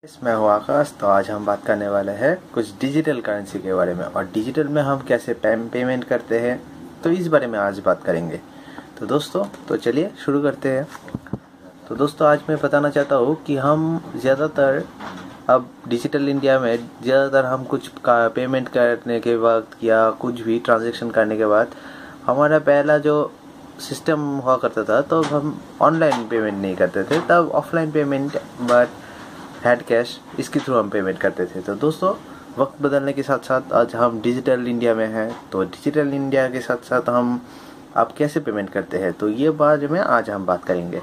मैं हूँ आकाश। तो आज हम बात करने वाले हैं कुछ डिजिटल करेंसी के बारे में और डिजिटल में हम कैसे पेमेंट करते हैं, तो इस बारे में आज बात करेंगे। तो दोस्तों चलिए शुरू करते हैं। तो दोस्तों आज मैं बताना चाहता हूँ कि हम ज़्यादातर अब डिजिटल इंडिया में ज़्यादातर हम कुछ का पेमेंट करने के वक्त या कुछ भी ट्रांजैक्शन करने के बाद हमारा पहला जो सिस्टम हुआ करता था तो हम ऑनलाइन पेमेंट नहीं करते थे, तब offline payment but had cash इसके थ्रू हम पेमेंट करते थे। तो दोस्तों वक्त बदलने के साथ साथ आज हम डिजिटल इंडिया में हैं, तो डिजिटल इंडिया के साथ साथ हम आप कैसे पेमेंट करते हैं तो ये बारे में आज हम बात करेंगे।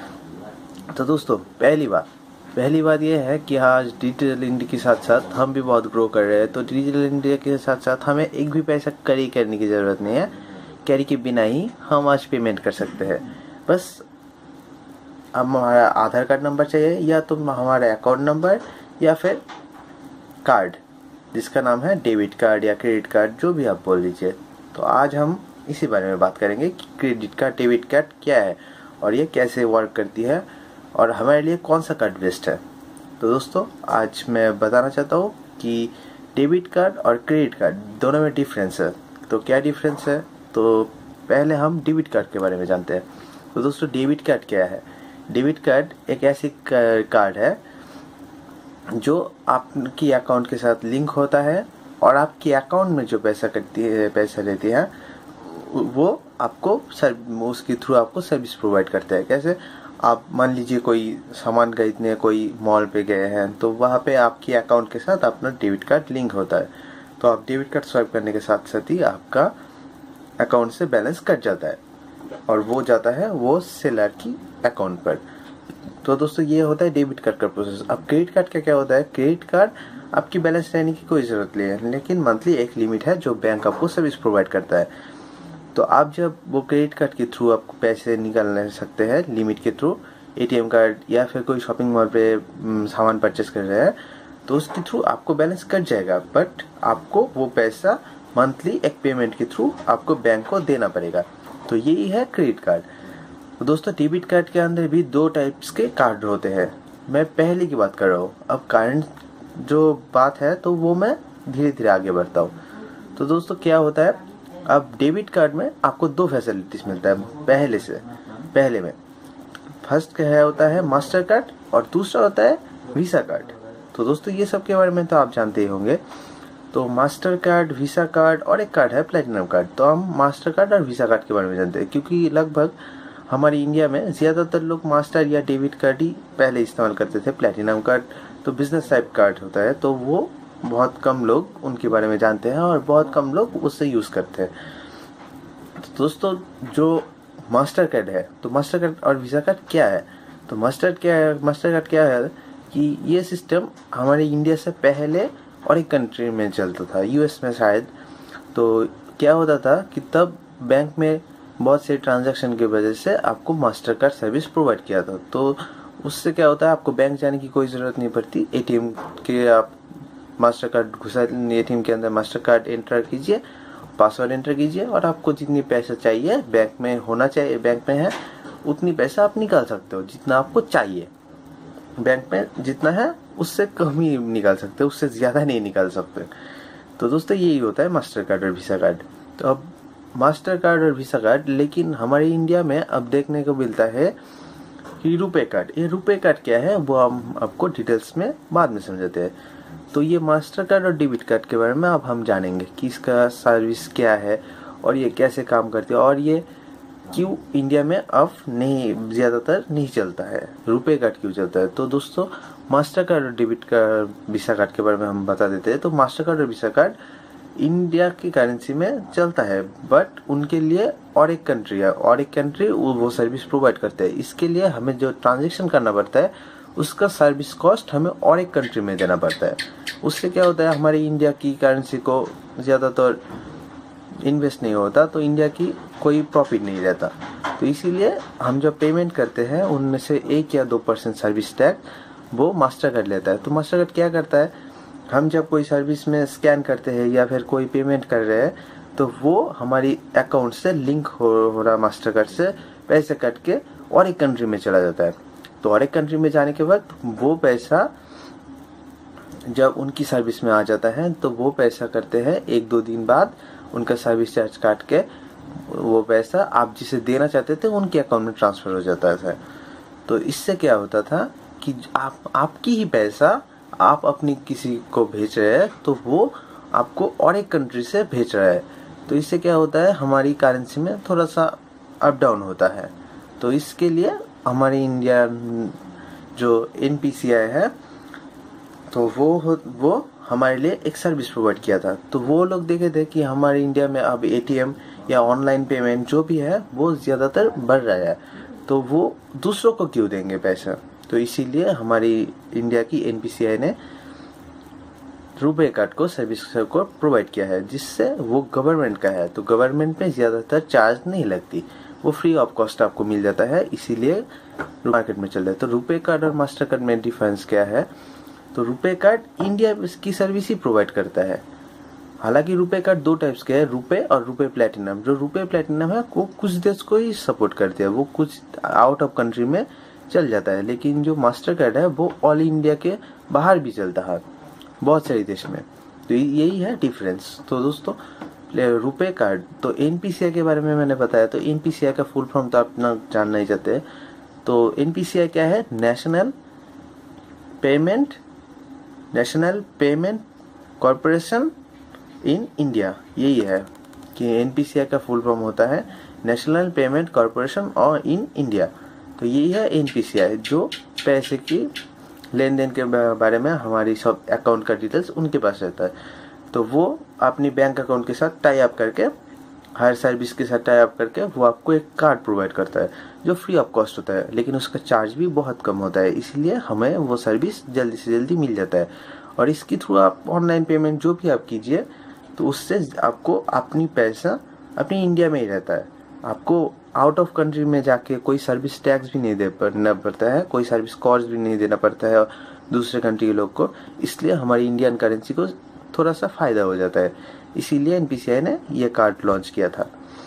तो दोस्तों पहली बात ये है कि आज डिजिटल इंडिया के साथ साथ हम भी बहुत ग्रो कर रहे हैं। तो डिजिटल इंडिया के साथ साथ हमें एक भी पैसा कैरी करने की ज़रूरत नहीं है, कैरी के बिना ही हम आज पेमेंट कर सकते हैं। बस हमारा आधार कार्ड नंबर चाहिए या तो हमारा अकाउंट नंबर या फिर कार्ड जिसका नाम है डेबिट कार्ड या क्रेडिट कार्ड, जो भी आप बोल लीजिए। तो आज हम इसी बारे में बात करेंगे कि क्रेडिट कार्ड डेबिट कार्ड क्या है और ये कैसे वर्क करती है और हमारे लिए कौन सा कार्ड बेस्ट है। तो दोस्तों आज मैं बताना चाहता हूँ कि डेबिट कार्ड और क्रेडिट कार्ड दोनों में डिफरेंस है। तो क्या डिफरेंस है, तो पहले हम डेबिट कार्ड के बारे में जानते हैं। तो दोस्तों डेबिट कार्ड क्या है? डेबिट कार्ड एक ऐसी कार्ड है जो आपकी अकाउंट के साथ लिंक होता है और आपकी अकाउंट में जो पैसा लेती है वो आपको उसके थ्रू आपको सर्विस प्रोवाइड करता है। कैसे? आप मान लीजिए कोई सामान खरीदने कोई मॉल पे गए हैं तो वहाँ पे आपकी अकाउंट के साथ अपना डेबिट कार्ड लिंक होता है, तो आप डेबिट कार्ड स्वाइप करने के साथ साथ ही आपका अकाउंट से बैलेंस कट जाता है और वो जाता है वो सेलर की अकाउंट पर। तो दोस्तों ये होता है डेबिट कार्ड का प्रोसेस। अब क्रेडिट कार्ड का क्या होता है? क्रेडिट कार्ड आपकी बैलेंस रहने की कोई ज़रूरत नहीं है, लेकिन मंथली एक लिमिट है जो बैंक आपको सर्विस प्रोवाइड करता है। तो आप जब वो क्रेडिट कार्ड के थ्रू आपको पैसे निकाल सकते हैं लिमिट के थ्रू, एटीएम कार्ड या फिर कोई शॉपिंग मॉल पे सामान परचेस कर रहे हैं तो उसके थ्रू आपको बैलेंस कट जाएगा, बट आपको वो पैसा मंथली एक पेमेंट के थ्रू आपको बैंक को देना पड़ेगा। तो यही है क्रेडिट कार्ड। तो दोस्तों डेबिट कार्ड के अंदर भी दो टाइप्स के कार्ड होते हैं। मैं पहले की बात कर रहा हूँ, अब करंट जो बात है तो वो मैं धीरे धीरे आगे बढ़ता हूँ। तो दोस्तों क्या होता है, अब डेबिट कार्ड में आपको दो फैसिलिटीज मिलता है पहले में। फर्स्ट क्या होता है मास्टर कार्ड और दूसरा होता है वीसा कार्ड। तो दोस्तों ये सब के बारे में तो आप जानते ही होंगे। तो मास्टर कार्ड, वीसा कार्ड और एक कार्ड है प्लेटिनम कार्ड। तो हम मास्टर कार्ड और वीसा कार्ड के बारे में जानते हैं क्योंकि लगभग हमारे इंडिया में ज़्यादातर लोग मास्टर या डेबिट कार्ड ही पहले इस्तेमाल करते थे। प्लेटिनम कार्ड तो बिजनेस टाइप कार्ड होता है, तो वो बहुत कम लोग उनके बारे में जानते हैं और बहुत कम लोग उससे यूज़ करते हैं। तो दोस्तों जो मास्टर कार्ड है, तो मास्टर कार्ड और वीसा कार्ड क्या है? तो मास्टर कार्ड क्या है कि ये सिस्टम हमारे इंडिया से पहले और एक कंट्री में चलता था, यूएस में शायद। तो क्या होता था कि तब बैंक में बहुत से ट्रांजैक्शन की वजह से आपको मास्टर कार्ड सर्विस प्रोवाइड किया था। तो उससे क्या होता है, आपको बैंक जाने की कोई ज़रूरत नहीं पड़ती। एटीएम के आप मास्टर कार्ड एटीएम के अंदर मास्टर कार्ड एंटर कीजिए, पासवर्ड एंटर कीजिए और आपको जितनी पैसा चाहिए बैंक में होना चाहिए, बैंक में है उतनी पैसा आप निकाल सकते हो जितना आपको चाहिए। बैंक में जितना है उससे कम ही निकाल सकते हो, उससे ज़्यादा नहीं निकाल सकते। तो दोस्तों यही होता है मास्टर कार्ड और वीसा कार्ड। तो अब मास्टर कार्ड और वीसा कार्ड, लेकिन हमारे इंडिया में अब देखने को मिलता है कि रुपए कार्ड। ये रुपए कार्ड क्या है वो हम आपको डिटेल्स में बाद में समझाते हैं। तो ये मास्टर कार्ड और डेबिट कार्ड के बारे में अब हम जानेंगे कि इसका सर्विस क्या है और ये कैसे काम करती है और ये क्यों इंडिया में अब ज़्यादातर नहीं चलता है, रुपए कार्ड क्यों चलता है। तो दोस्तों मास्टर कार्ड और डेबिट कार्ड, वीसा कार्ड के बारे में हम बता देते हैं। तो मास्टर कार्ड और वीसा कार्ड इंडिया की करेंसी में चलता है, बट उनके लिए और एक कंट्री है और एक कंट्री वो सर्विस प्रोवाइड करते हैं। इसके लिए हमें जो ट्रांजेक्शन करना पड़ता है उसका सर्विस कॉस्ट हमें और एक कंट्री में देना पड़ता है। उससे क्या होता है, हमारे इंडिया की करेंसी को ज़्यादातर इन्वेस्ट नहीं होता, तो इंडिया की कोई प्रॉफिट नहीं रहता। तो इसीलिए हम जब पेमेंट करते हैं उनमें से 1 या 2% सर्विस टैक्स वो मास्टर कार्ड लेता है। तो मास्टर कार्ड क्या करता है, हम जब कोई सर्विस में स्कैन करते हैं या फिर कोई पेमेंट कर रहे हैं तो वो हमारी अकाउंट से लिंक हो रहा मास्टर कार्ड से पैसे कट के और एक कंट्री में चला जाता है। तो और एक कंट्री में जाने के बाद वो पैसा जब उनकी सर्विस में आ जाता है तो वो पैसा करते हैं 1-2 दिन बाद उनका सर्विस चार्ज काट के वो पैसा आप जिसे देना चाहते थे उनके अकाउंट में ट्रांसफर हो जाता है। तो इससे क्या होता था कि आपकी ही पैसा आप अपनी किसी को भेज रहे हैं तो वो आपको और एक कंट्री से भेज रहा है। तो इससे क्या होता है, हमारी करेंसी में थोड़ा सा अप डाउन होता है। तो इसके लिए हमारी इंडिया जो NPCI है तो वो हमारे लिए एक सर्विस प्रोवाइड किया था। तो वो लोग देखे थे कि हमारे इंडिया में अब ATM या ऑनलाइन पेमेंट जो भी है वो ज़्यादातर बढ़ रहा है, तो वो दूसरों को क्यों देंगे पैसा। तो इसीलिए हमारी इंडिया की NPCI ने रुपे कार्ड को सर्विस को प्रोवाइड किया है, जिससे वो गवर्नमेंट का है। तो गवर्नमेंट में ज़्यादातर चार्ज नहीं लगती, वो फ्री ऑफ कॉस्ट आपको मिल जाता है, इसीलिए मार्केट में चल रहा है। तो रुपे कार्ड और मास्टर कार्ड में डिफरेंस क्या है, तो रुपे कार्ड इंडिया की सर्विस ही प्रोवाइड करता है। हालांकि रुपे कार्ड 2 टाइप्स के हैं, रुपे और रुपे प्लेटिनम। जो रुपे प्लेटिनम है वो कुछ देश को ही सपोर्ट करते हैं, वो कुछ आउट ऑफ कंट्री में चल जाता है। लेकिन जो मास्टर कार्ड है वो ऑल इंडिया के बाहर भी चलता है, बहुत सारे देश में। तो यही है डिफरेंस। तो दोस्तों रुपे कार्ड, तो NPCI के बारे में मैंने बताया। तो NPCI का फुल फॉर्म तो आप ना जानना ही चाहते हैं। तो NPCI क्या है, national payment corporation in India. यही है कि NPCI का फुल फॉर्म होता है नेशनल पेमेंट कॉर्पोरेशन और इन इंडिया। तो यही है NPCI, जो पैसे की लेन देन के बारे में हमारी सब अकाउंट का डिटेल्स उनके पास रहता है। तो वो अपनी बैंक अकाउंट के साथ टाई अप करके, हर सर्विस के साथ टाई अप करके वो आपको एक कार्ड प्रोवाइड करता है जो फ्री ऑफ कॉस्ट होता है, लेकिन उसका चार्ज भी बहुत कम होता है। इसलिए हमें वो सर्विस जल्दी से जल्दी मिल जाता है। और इसके थ्रू आप ऑनलाइन पेमेंट जो भी आप कीजिए तो उससे आपको अपनी पैसा अपनी इंडिया में ही रहता है। आपको आउट ऑफ कंट्री में जाके कोई सर्विस टैक्स भी नहीं देना पड़ता है, कोई सर्विस कॉस्ट भी नहीं देना पड़ता है दूसरे कंट्री के लोग को। इसलिए हमारी इंडियन करेंसी को थोड़ा सा फायदा हो जाता है। इसीलिए NPCI ने ये कार्ड लॉन्च किया था।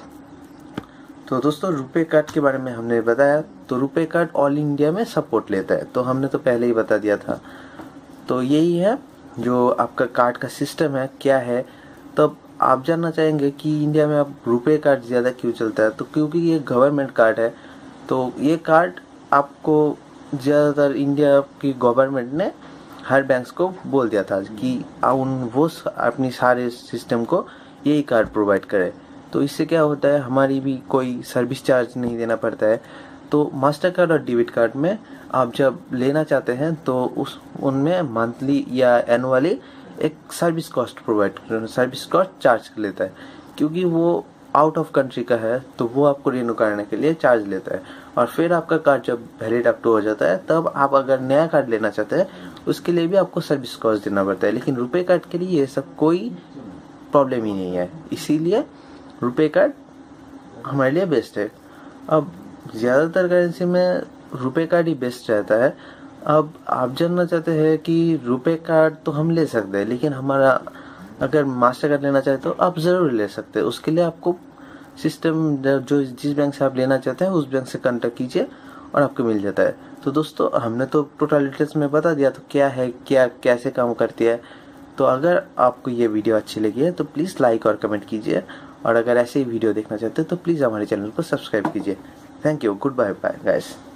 तो दोस्तों रुपे कार्ड के बारे में हमने बताया। तो रुपे कार्ड ऑल इंडिया में सपोर्ट लेता है, तो हमने तो पहले ही बता दिया था। तो यही है जो आपका कार्ड का सिस्टम है क्या है। तब आप जानना चाहेंगे कि इंडिया में अब रुपे कार्ड ज़्यादा क्यों चलता है। तो क्योंकि ये गवर्नमेंट कार्ड है। तो ये कार्ड आपको ज़्यादातर इंडिया की गवर्नमेंट ने हर बैंक्स को बोल दिया था कि वो अपनी सारे सिस्टम को यही कार्ड प्रोवाइड करे। तो इससे क्या होता है, हमारी भी कोई सर्विस चार्ज नहीं देना पड़ता है। तो मास्टर कार्ड और डेबिट कार्ड में आप जब लेना चाहते हैं तो उनमें मंथली या एनुअली एक सर्विस कॉस्ट चार्ज लेता है, क्योंकि वो आउट ऑफ कंट्री का है। तो वो आपको रिन्यू करने के लिए चार्ज लेता है। और फिर आपका कार्ड जब वैलिड अप टू हो जाता है तब आप अगर नया कार्ड लेना चाहते हैं उसके लिए भी आपको सर्विस कॉस्ट देना पड़ता है। लेकिन रुपे कार्ड के लिए ये सब कोई प्रॉब्लम ही नहीं है, इसीलिए रुपे कार्ड हमारे लिए बेस्ट है। अब ज़्यादातर करेंसी में रुपे कार्ड ही बेस्ट रहता है। अब आप जानना चाहते हैं कि रुपे कार्ड तो हम ले सकते हैं, लेकिन हमारा अगर मास्टर कार्ड लेना चाहते तो आप ज़रूर ले सकते हैं। उसके लिए आपको सिस्टम जो जिस बैंक से आप लेना चाहते हैं उस बैंक से कांटेक्ट कीजिए और आपको मिल जाता है। तो दोस्तों हमने तो टोटल डिटेल्स में बता दिया तो क्या है, क्या कैसे काम करती है। तो अगर आपको ये वीडियो अच्छी लगी है तो प्लीज़ लाइक और कमेंट कीजिए, और अगर ऐसे ही वीडियो देखना चाहते हैं तो प्लीज़ हमारे चैनल को सब्सक्राइब कीजिए। Thank you, good bye bye guys.